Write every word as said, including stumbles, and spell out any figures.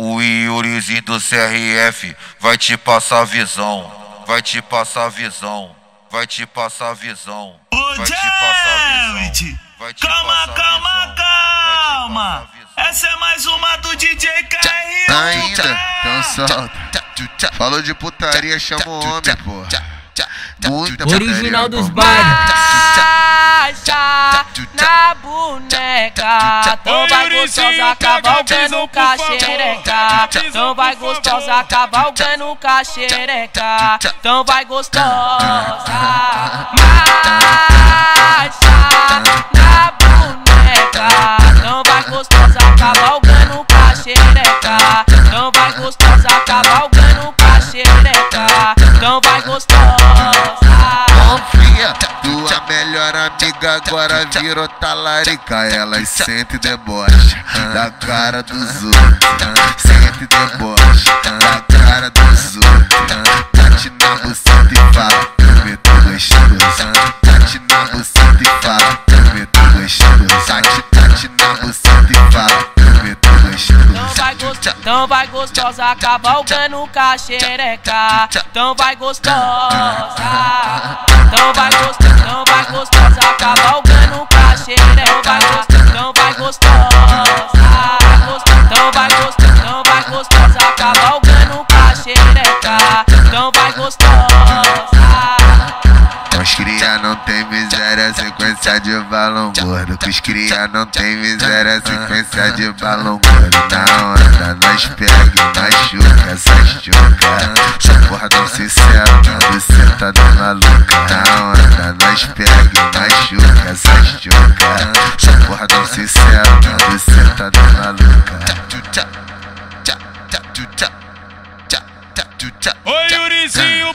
O Yurizinho do C R F vai te passar visão, vai te passar visão, vai te passar visão, vai te passar visão. Calma, calma, calma. Essa é mais uma do D J K R. Ainda, então solta. Falou de putaria, chama o homem, porra. Muita original dos bailes. Na boneca, tão vai gostosa cavalgando com a xereca. Tão vai gostosa cavalgando com a xereca. Tão vai gostosa. Marcha na boneca, tão vai gostosa cavalgando com a xereca. Tão vai gostosa cavalgando com a xereca. Tão vai gostosa. Confia, tua melhor amiga agora virou talarica. Elas sente e debocha da cara dos outros. Sente e debocha da cara dos outros. Bate na buceta e fala, eu meto gostoso. Bate na buceta e fala, eu meto gostoso. Bate, bate na buceta e fala, eu meto gostoso. Tão vai gostosa cavalgando com a xereca. Tão vai gostosa. Tão vai gostosa, tão vai gostosa cavalgando com a xereca. Tão vai gostosa. Tão vai gostosa, tão vai gostosa cavalgando com a xereca. Tão vai gostosa. Os cria não tem miséria, sequência de balão gordo. Os cria não tem miséria, sequência de balão gordo. Na onda nós pega e machuca essas chuca. Só porradão sincero na buceta da maluca. Na onda nós pega e machuca essas chuca. Só porradão sincero na buceta da maluca. Oi, Yurizinho.